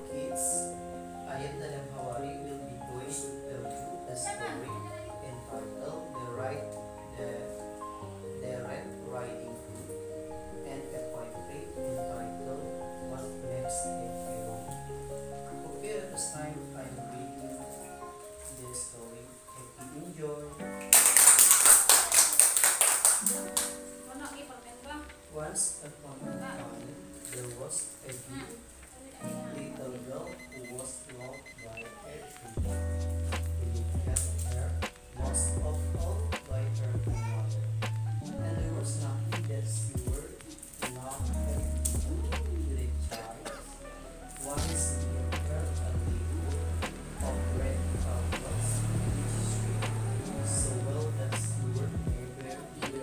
kids, I am Dadang Hawari will be going to tell you a story entitled The Red Riding Hood and a poetry entitled What Makes a Hero. Okay, at this time I am reading the story. Happy enjoy. Once upon a time, there was a little girl who was loved by everyone, who looked at her most of all by her mother. And there was nothing that she were not happy with a child. Once he gave her a little of red flowers, which sweet so well that she were everywhere.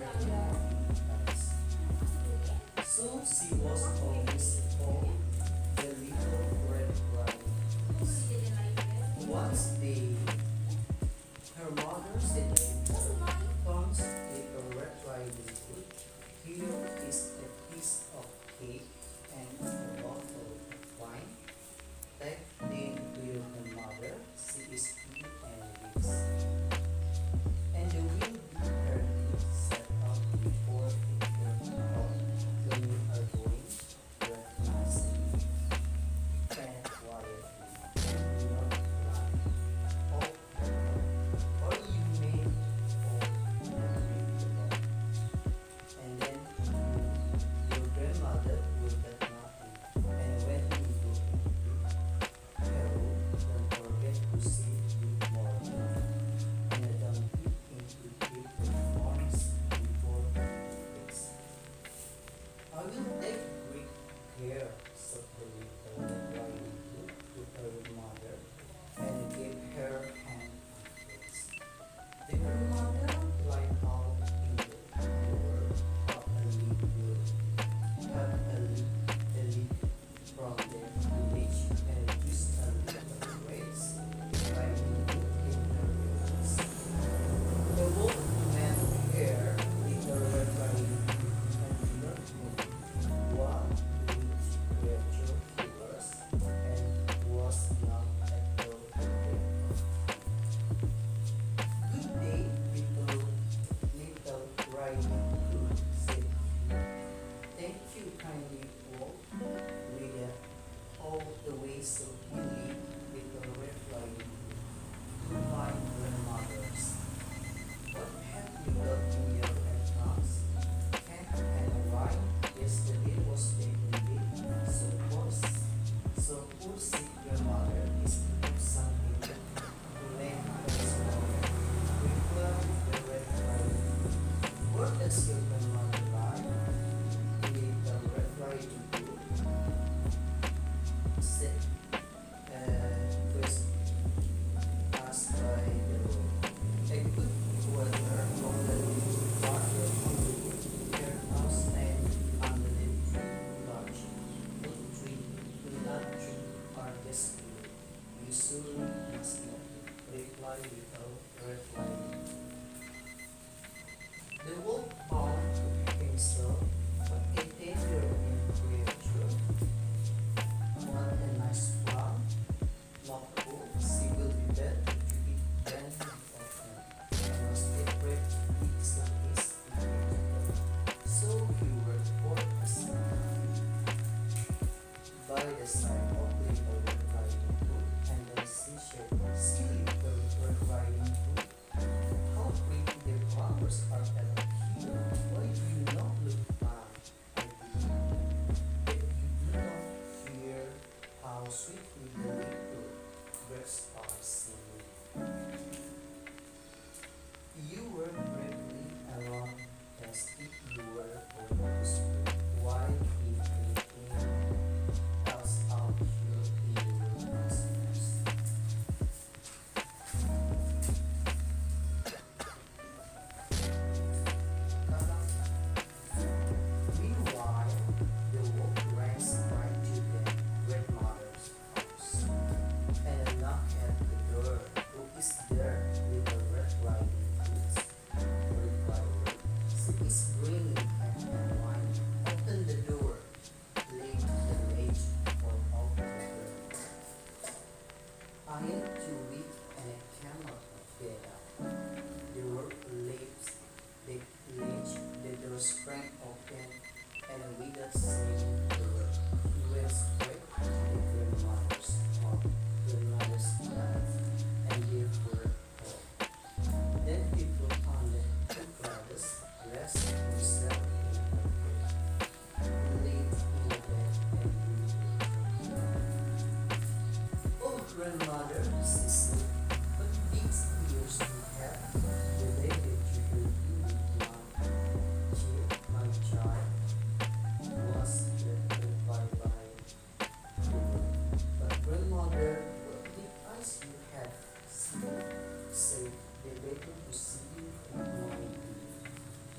So she was always called the little red riding hood. Once day, her mother said to her, "Comes little red riding hood, here is a piece of cake and a bottle of wine. Take them to your grandmother, she is pretty and rich. And the will be early set out before it gets hot when you are going where nicely and quietly. Do not run off the road, or you may fall and break the bone. And then your grandmother will get nothing. And when you go into her room, don't forget to say good morning. And a donkey into give the horns before the breaks. I will take great care," said the little red riding hood to her mother, and gave her hand and face. The grandmother lied out in the world of a little from the village and just a little ways, riding hood in her wheels. The wolf met her, little red riding hood, and did not know what which creature he was, and was not at all afraid. "Good day, little riding hood," said he. "Thank you kindly, wolf. With all the way so easily, little red riding hood. Goodbye, grandmothers. What have you got in your hands? Cake and wine. Yesterday was baking day, so poor sick grandmother is to do something to make her stronger. Replied the red riding hood. Where does your grandmother lie?" Little red riding hood said, was asked by the wolf. A good weather from the little water on the wood, her house and under the large oak tree. "Do not drink harvest food. You surely must not," replied little red riding hood. The wolf found to himself, "What a tender and creature! What a nice flower! Lovable, she will be better to be brandy often. I must take bread to eat some taste beautiful." So he were for a second by the side of little red riding hood, and then she said, "See, little red riding hood, how pretty the flowers are around here. Why do you not look back? I believe that you do not hear how sweetly the little birds are singing. You were bravely along as if you were going to school, while if anything else out here in the wilderness." Meanwhile, the wolf ran right to the grandmother's house and knocked at the door. "Who is grandmother insisted, but it appears to have related to her view my child was threatened by the world. But grandmother, what did I you have seen? Said the better to see you and my grief.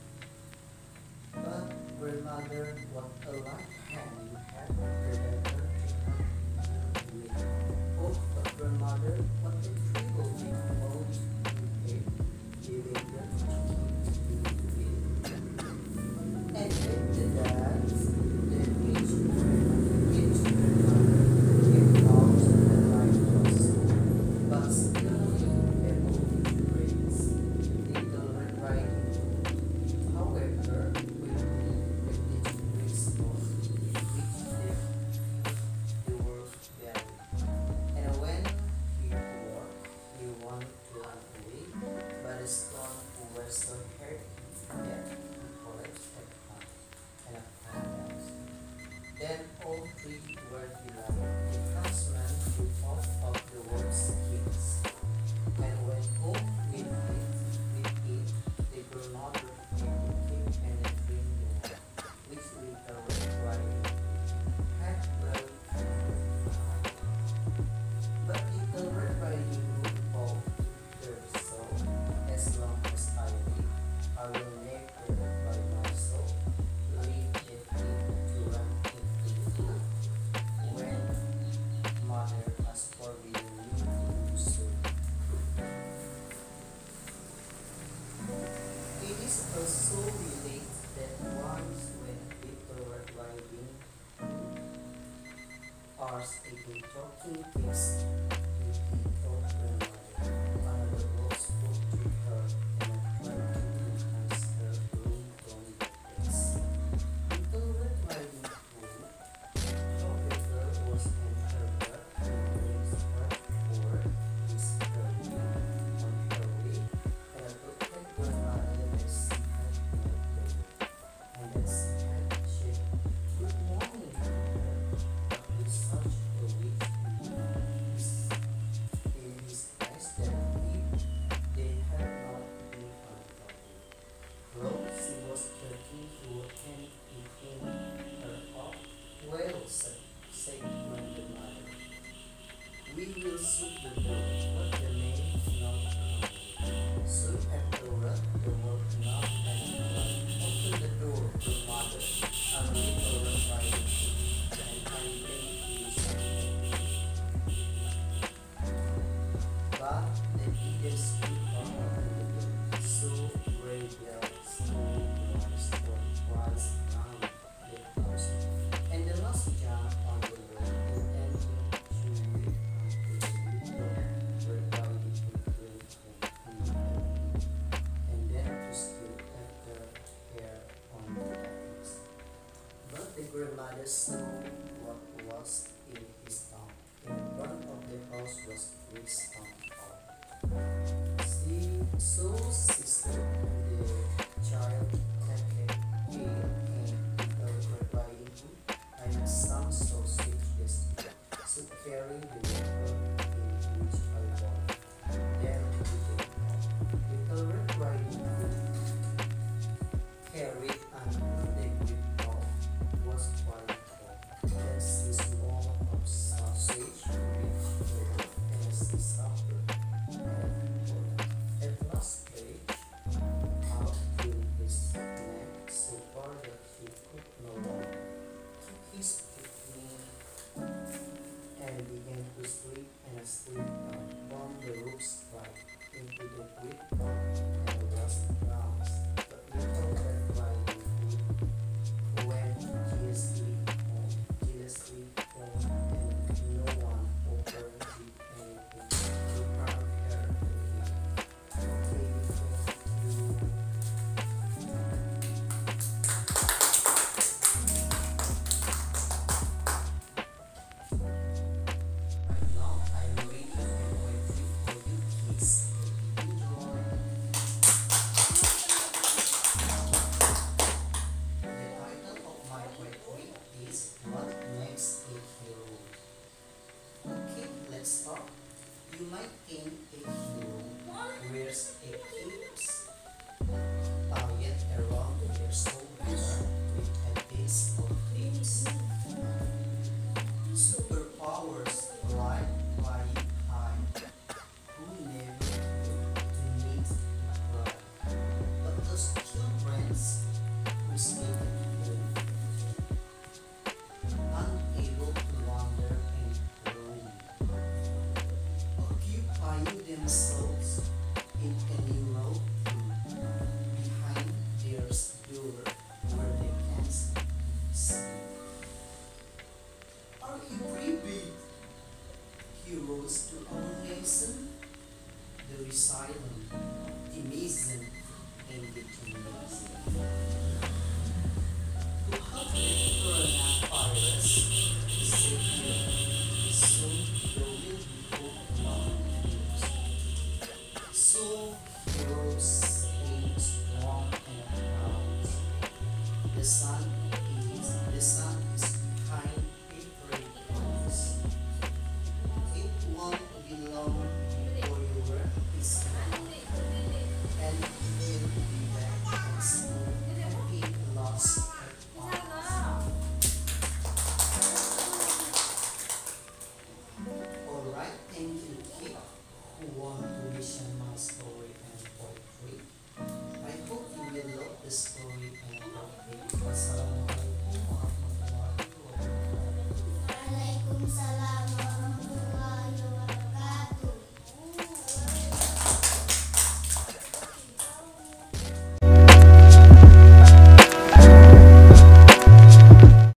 But grandmother, what a light hand you have, the better to me. Oh, but grandmother, what a trouble big mouth you gave, the better to keep you. And then the dads, the rich grandmother, came out the light was, but still the only praise, little Red Riding Hood. However, when the grace was, which the world valued, and when he worked, he wanted to run away, but the storm who were so hurt that he collapsed at once and upon us. Then all three were delighted. The craftsman took off of the world's kings, and went home with it. The grandmother came to keep and a dream the one, which little Red Riding had well. But little Red Riding Hood told her so, as long as I live, I will never by myself leave it to run into the wood when mother has forbidden me to do so. It is also related that once when little Red Riding Hood again talking things with the old grandmother, another wolf spoke to her and tried to enhance her ringtone face. Little Red Riding Hood, however, was in her butt and raised her for his journey. On her way, and looked at grandmother as she had met her, and as she had said, "Good morning," to her, but with such a wit in his eyes that if they had not been unlovely. Rose was turning to and picking her up. "Well," said grandmother, "we will suit the door, but the man not coming." Soon afterward, the world knocked and cried, "Open the door, grandmother, I'm little Red Riding Hood, and I think he is something." But the hidden stood on the door, so radiant, so noise for twice round the house, and the last jump on the road intending to wait until the little Red Riding Hood went home and then to steal after her on the darkness. But the grandmother saw what was in his town. In front of the house was great stone wall. She stood, and the child had a pale and little Red Riding Hood, and some sausage yesterday, so carry the water in which I walked. Then we came home. Little Red Riding Hood carried under the great wall was quite cold. Then she swallowed of sausage with her, and she suffered at last page out in his neck so far that he could no longer keep his picnic and began to sleep and sleep upon the roof's right into the quick and rust grounds. But little Red Riding Hood went jealously home, and no one over did anything to harm her again. Okay, you right now I'm reading a poetry for you kids. Enjoy. let's start. You might think a hero wears a cape's target around their shoulder with a piece of things. Superpowers like flying high, who never to meet right. But those children who sneak at home, unable to wander and roam, occupying themselves in any road behind their door where they can see. Are you brave heroes to our nation? The resilient, amazing, and determined. Who helped the coronavirus to save their